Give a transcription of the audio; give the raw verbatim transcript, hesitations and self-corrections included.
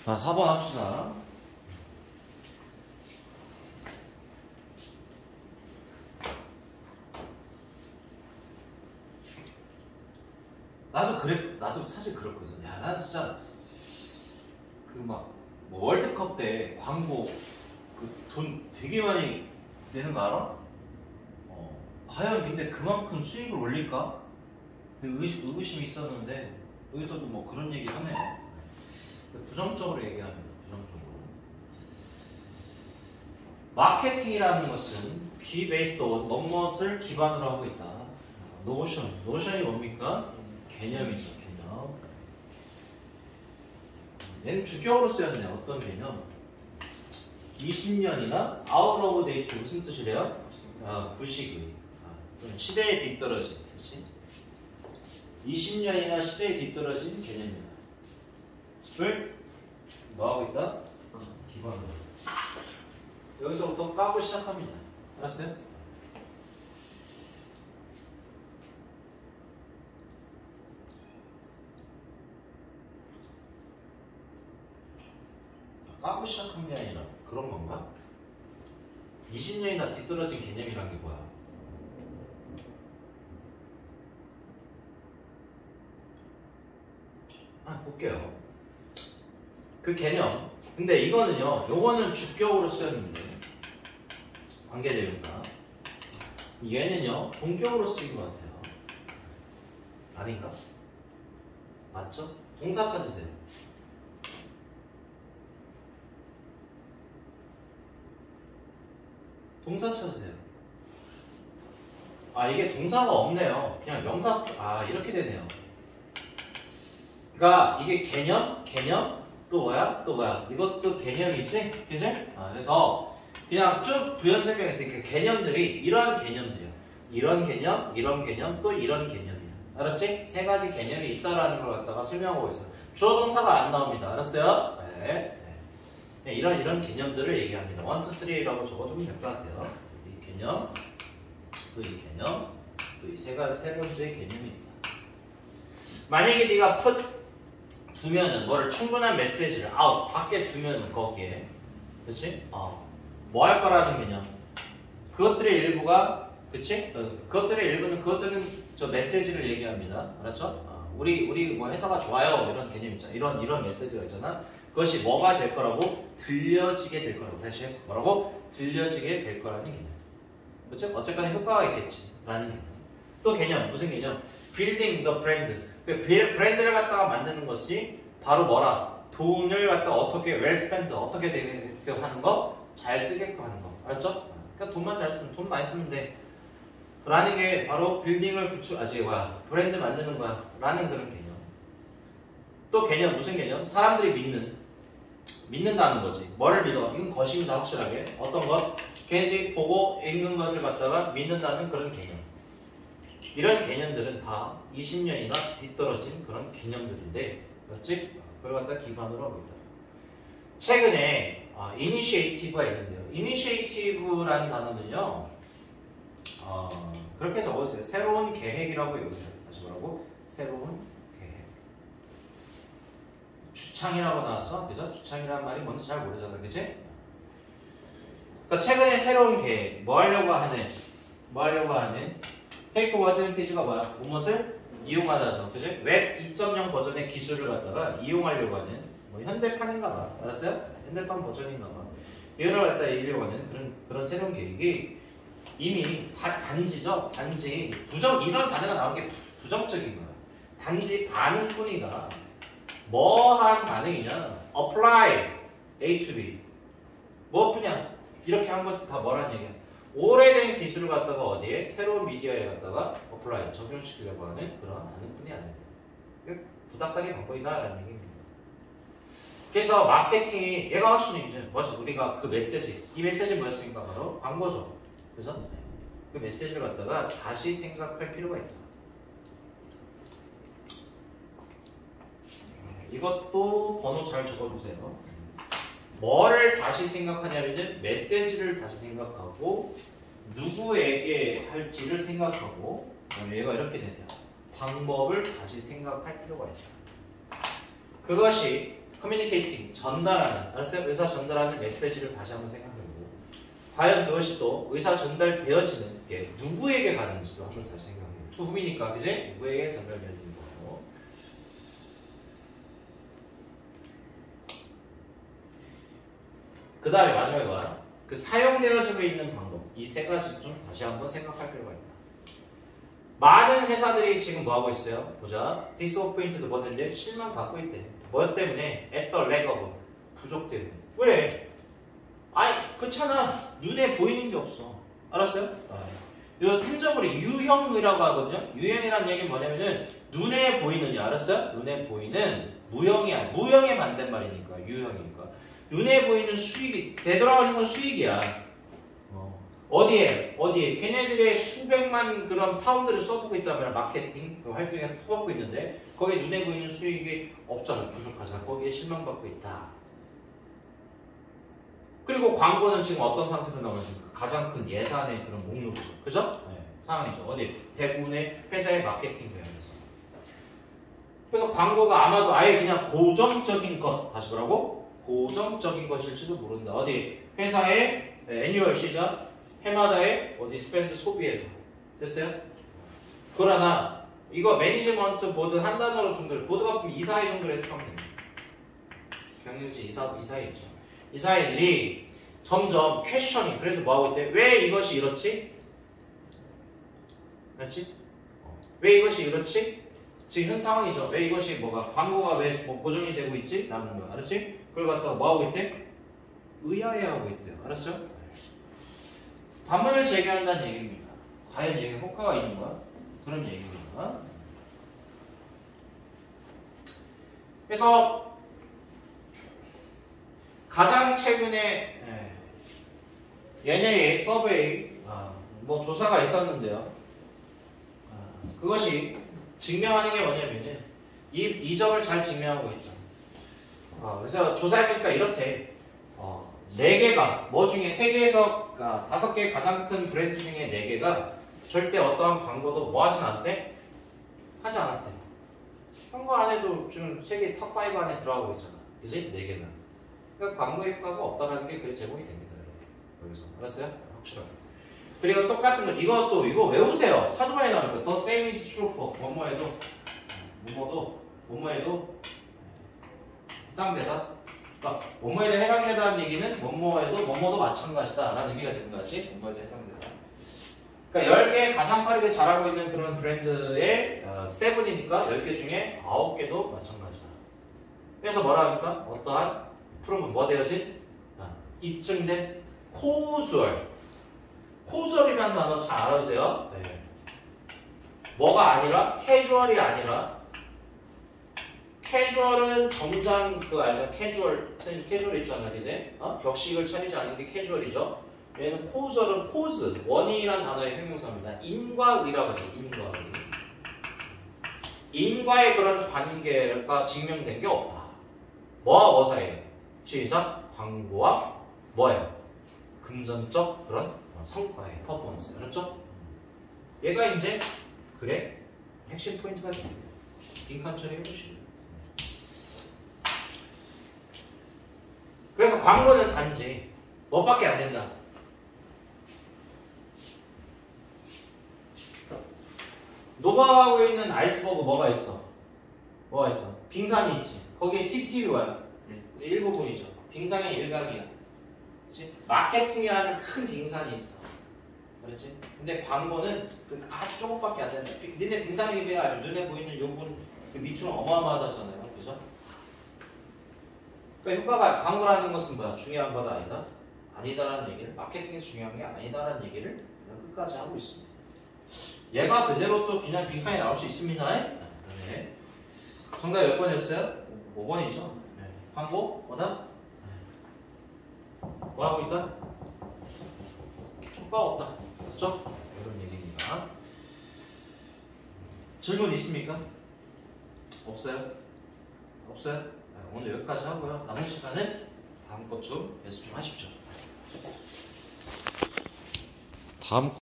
자, 사 번 합시다. 나도 그래, 나도 사실 그렇거든. 야, 나 진짜 그 막 뭐 월드컵 때 광고 그 돈 되게 많이 내는 거 알아? 어, 과연 근데 그만큼 수익을 올릴까? 의심, 의구심이 있었는데 여기서도 뭐 그런 얘기 하네. 부정적으로 얘기합니다. 부정적으로. 마케팅이라는 것은 be based on 무엇을 기반으로 하고 있다. 노션. 노션이 뭡니까? 개념이죠. 개념. 얘는 주격으로 쓰였네. 어떤 개념? 이십 년이나 out of date 무슨 뜻이래요? 아, 구식의. 아, 시대에 뒤떨어진. 그치? 이십 년이나 시대에 뒤떨어진 개념이다. 를 뭐하고 있다? 기반으로. 여기서부터 까고 시작합니다. 알았어요? 까고 시작한 게 아니라 그런 건가? 이십 년이나 뒤떨어진 개념이란 게 뭐야? 아, 볼게요. 그 개념. 근데 이거는요, 요거는 주격으로 쓰였는데, 관계대명사. 얘는요, 동격으로 쓰인 것 같아요. 아닌가? 맞죠? 동사 찾으세요. 동사 찾으세요. 아, 이게 동사가 없네요. 그냥 명사, 아, 이렇게 되네요. 그러니까 이게 개념, 개념, 또 뭐야? 또 뭐야? 이것도 개념이지? 그지? 아, 그래서 그냥 쭉 부연 설명했으니까 개념들이 이러한 개념들이야. 이런 개념, 이런 개념, 또 이런 개념이야. 알았지? 세 가지 개념이 있다라는 걸 갖다가 설명하고 있어. 주어 동사가 안 나옵니다. 알았어요? 네. 네. 이런 이런 개념들을 얘기합니다. 일, 이, 삼이라고 적어주면 될 것 같아요. 이 개념, 또 이 개념, 또 이 세 가지 세 번째 개념이 있다. 만약에 네가 풋 두면은 뭐를 충분한 메시지를 아웃 밖에 두면은 거기에 그렇지? 어. 뭐 할 거라는 개념. 그것들의 일부가 그렇지? 어, 그것들의 일부는 그것들은 저 메시지를 얘기합니다. 알았죠? 어. 우리 우리 뭐 회사가 좋아요 이런 개념 있잖아. 이런 이런 메시지가 있잖아. 그것이 뭐가 될 거라고 들려지게 될 거라고 다시 해서 뭐라고 들려지게 될 거라는 개념. 그렇죠? 어쨌거나 효과가 있겠지라는 개념. 또 개념 무슨 개념? Building the brand. 브랜드를 갖다가 만드는 것이 바로 뭐라? 돈을 갖다가 어떻게 well spent 어떻게 되게끔 하는 거? 잘 쓰게끔 하는 거. 알았죠? 그러니까 돈만 잘 쓰면 돈 많이 쓰면 돼. 라는 게 바로 빌딩을 구축 아직 뭐야? 브랜드 만드는 거야. 라는 그런 개념. 또 개념 무슨 개념? 사람들이 믿는 믿는다는 거지. 뭐를 믿어? 이건 것입니다. 확실하게. 어떤 것? 걔네들이 보고 읽는 것을 갖다가 믿는다는 그런 개념. 이런 개념들은 다 이십 년이나 뒤떨어진 그런 개념들인데, 맞지? 그걸 갖다 기반으로 하고 있다. 최근에 아, 이니시에이티브가 있는데요. 이니시에이티브라는 단어는요, 어, 그렇게 적어주세요. 새로운 계획이라고 읽으세요. 다시 뭐라고? 새로운 계획. 주창이라고 나왔죠? 그죠? 주창이라는 말이 뭔지 잘 모르잖아. 그치? 그러니까 최근에 새로운 계획. 뭐 하려고 하는? 뭐 하려고 하는? 테이크 어드밴티지가 뭐야? 무엇을 이용하다죠. 그지? 웹 이 점 영 버전의 기술을 갖다가 이용하려고 하는 뭐 현대판인가 봐. 알았어요? 현대판 버전인가 봐. 이거를 갖다 이용하려고 하는 그런, 그런 새로운 계획이 이미 다, 단지죠? 단지 부정, 이런 단어가 나온 게 부정적인 거야. 단지 반응뿐이다. 뭐한 반응이냐? apply A to B. 뭐뿐이야? 이렇게 한 것도 다 뭐란 얘기야? 오래된 기술을 갖다가 어디에? 새로운 미디어에 갖다가 어플라이, 적용시키려고 하는 그런 반응뿐이 아니다. 구닥다리 방법이다라는 얘기입니다. 그래서 마케팅이 얘가 하시는 얘기죠. 맞아. 우리가 그 메시지, 이 메시지 뭐였습니까? 바로 광고죠. 그래서 그 메시지를 갖다가 다시 생각할 필요가 있다. 이것도 번호 잘 적어주세요. 뭐를 다시 생각하냐면은 메시지를 다시 생각하고 누구에게 할지를 생각하고 그다음에 얘가 이렇게 되네요. 방법을 다시 생각할 필요가 있다. 그것이 communicating, 전달하는, 알았어요? 의사 전달하는 메시지를 다시 한번 생각해보고, 과연 그것이 또 의사 전달되어지는 게 누구에게 가는지도 한번 다시 생각해보고, to whom이니까, 그지? 누구에게 전달되어지는 거고. 그 다음에 마지막에 뭐야? 그 사용되어지고 있는 방법, 이 세 가지 좀 다시 한번 생각할 필요가 있다. 많은 회사들이 지금 뭐 하고 있어요? 보자. disappointed 뭐든지 실망받고 있대. 뭐 때문에? at the lack of 부족 때문에. 왜? 아니 그렇잖아. 눈에 보이는 게 없어. 알았어요? 아, 이거 탐정으로 유형이라고 하거든요. 유형이라는 얘기는 뭐냐면은 눈에 보이느냐. 알았어요? 눈에 보이는 무형이 아니 무형의 반대말이니까 유형이니까. 눈에 보이는 수익이 되돌아가는 건 수익이야. 어디에? 어디에? 걔네들의 수백만 그런 파운드를 써보고 있다면 마케팅 그 활동에 퍼붓고 있는데 거기에 눈에 보이는 수익이 없잖아. 부족하잖아. 거기에 실망받고 있다. 그리고 광고는 지금 어떤 상태로 나오고 있습니까? 가장 큰 예산의 그런 목록이죠. 그죠? 네, 상황이죠. 어디? 대부분의 회사의 마케팅 대응에서. 그래서 광고가 아마도 아예 그냥 고정적인 것, 다시 뭐라고? 고정적인 것일지도 모른다. 어디? 회사의 애뉴얼 시작 해마다의 어디 스펜드 소비에서 됐어요? 그러나 이거 매니지먼트 보드 한 단어로 정도를 보드가 보면 이사회 정도로 해석하면 됩니다. 경영지 이사, 이사회 있죠. 이사회들이 점점 퀘셔닝 그래서 뭐하고 있대? 왜 이것이 이렇지? 그렇지? 왜 이것이 이렇지? 지금 현 상황이죠. 왜 이것이 뭐가 광고가 왜 뭐 고정이 되고 있지? 라는 거야. 알았지? 그걸 갖다가 뭐하고 있대? 의아해하고 있대요. 알았죠? 반문을 제기한다는 얘기입니다. 과연 이게 효과가 있는가? 그런 얘기입니다. 그래서 가장 최근에 얘네의 서베이 아, 뭐 조사가 있었는데요. 아, 그것이 증명하는 게 뭐냐면은 이, 이 점을 잘 증명하고 있죠. 아, 그래서 조사해보니까 이렇대. 어, 네 개가 뭐 중에 세계에서 그러니까 다섯 개의 가장 큰 브랜드 중에 네 개가 절대 어떠한 광고도 뭐 하진 않대? 하지 않았대. 광고 안에도 지금 세계 탑 파이브 안에 들어가고 있잖아. 그지? 네 개는. 그러니까 광고 효과가 없다는 게 그래 제공이 됩니다. 여기서. 알았어요? 확실하게. 그리고 똑같은 거 이것도 이거 외우세요. 하도 많이 나올 거. The same is true for 뭐뭐해도 뭐뭐도 뭐뭐해도 해당되다. 그러니까 뭐뭐에도 해당되다는 얘기는 뭐뭐에도 뭐뭐도 마찬가지다 라는 의미가 되는 거지. 뭐뭐에도 해당되다. 그러니까 열 개 가장 빠르게 잘하고 있는 그런 브랜드의 어, 세븐이니까 열 개 중에 아홉 개도 마찬가지다. 그래서 뭐라 합니까? 어떠한 프로브 뭐 되어진? 아, 입증된 코주얼. 코주얼이라는 단어 잘 알아두세요. 네. 뭐가 아니라 캐주얼이 아니라 캐주얼은 정장 그 알죠? 캐주얼 캐주얼 있잖아요, 이제 어? 격식을 차리지 않는 게 캐주얼이죠. 얘는 코주얼은 포즈 원인이란 단어의 형용사입니다. 인과 의라고 하죠. 인과 의. 인과의 그런 관계가 증명된 게 없다. 뭐와 뭐 사이에요? 시작. 광고와 뭐예요? 금전적 그런 성과의 퍼포먼스. 그렇죠? 얘가 이제 그래 핵심 포인트가 됩니다. 빈칸 처리해보시죠. 그래서 광고는 단지 뭐밖에 안 된다. 녹아가고 있는 아이스버그 뭐가 있어? 뭐가 있어? 빙산이 있지. 거기에 팁팁이 와요. 일부분이죠. 빙산의 일각이야. 그렇지? 마케팅이라는 큰 빙산이 있어. 그렇지? 근데 광고는 그 아주 조금밖에 안 된다. 니네 빙산이 비해 아주 눈에 보이는 요분 그 밑으로 어마어마하다잖아요. 그죠? 그러니까 효과가 광고라는 것은 뭐야? 중요한 건 아니다? 아니다라는 얘기를 마케팅에서 중요한 게 아니다라는 얘기를 그냥 끝까지 하고 있습니다. 얘가 그대로 또 그냥 빈칸에 나올 수 있습니다. 네. 정답 몇 번이었어요? 오 번이죠. 네. 광고 뭐다? 네. 뭐 하고 있다? 효과가 없다. 그렇죠? 이런 얘기입니다. 질문 있습니까? 없어요? 없어요? 네, 오늘 여기까지 하고요. 남은 시간은 다음 것 좀 연습 좀 하십시오. 다음